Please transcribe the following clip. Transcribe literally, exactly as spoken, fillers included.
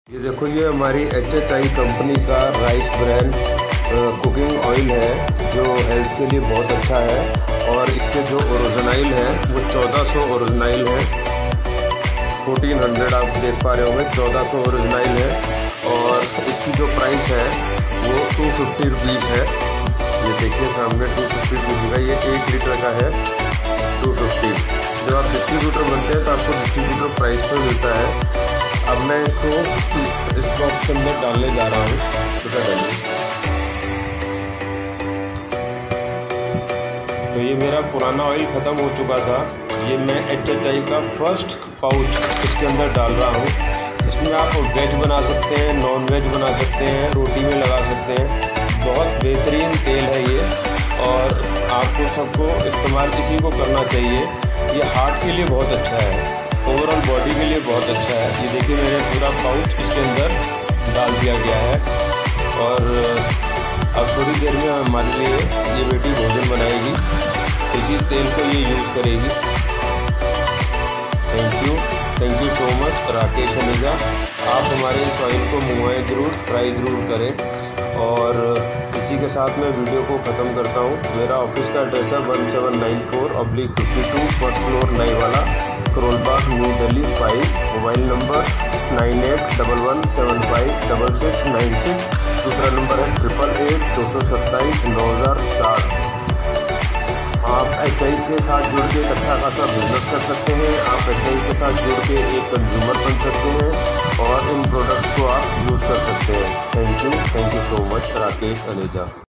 ये देखो, ये हमारी एच एच आई कंपनी का राइस ब्रांड कुकिंग ऑयल है जो हेल्थ के लिए बहुत अच्छा है। और इसके जो ओरिजिनल है वो चौदह सौ ओरिजिनल है, चौदह सौ आप देख पा रहे होंगे, चौदह सौ ओरिजिनल है। और इसकी जो प्राइस है वो टू फिफ्टी रुपीज़ है। ये देखिए सामने टू फिफ्टी रुपीज़ का, ये एक लीटर का है टू फिफ्टी। जब आप डिस्ट्रीब्यूटर बनते हैं तो आपको डिस्ट्रीब्यूटर प्राइस पे मिलता है। अब मैं इसको इस बॉक्स के अंदर डालने जा रहा हूँ। तो ये मेरा पुराना ऑयल ख़त्म हो चुका था। ये मैं एच एच आई का फर्स्ट पाउच इसके अंदर डाल रहा हूँ। इसमें आप वेज बना सकते हैं, नॉन वेज बना सकते हैं, रोटी में लगा सकते हैं। बहुत बेहतरीन तेल है ये और आपको सबको इस्तेमाल इसी को करना चाहिए। ये हार्ट के लिए बहुत अच्छा है, ओवरऑल बॉडी के लिए बहुत अच्छा है। ये देखिए मैंने पूरा पाउच इसके अंदर डाल दिया गया है। और अब थोड़ी देर में हमारे लिए ये बेटी भोजन बनाएगी, इसी तेल को ये यूज़ करेगी। Thank you thank you so much Rakesh Haneja. आप हमारे इस ऑयल को मंगवाएं ज़रूर, ट्राई ज़रूर करें। और इसी के साथ मैं वीडियो को ख़त्म करता हूँ। मेरा ऑफिस का एड्रेस है one seven nine four oblique fifty two first floor नई वाला, Karol Bagh, new Delhi five. Mobile number nine eight double one seven five double six nine six. दूसरा नंबर है ट्रिपल एट दो सौ सत्ताईस नौ हज़ार सात। आप एच आई के साथ जुड़ के एक अच्छा खासा बिजनेस कर सकते हैं। आप एच आई के साथ जुड़ के एक कंज्यूमर बन सकते हैं और इन प्रोडक्ट्स को आप यूज़ कर सकते हैं। Thank you thank you so much Rakesh हनेजा।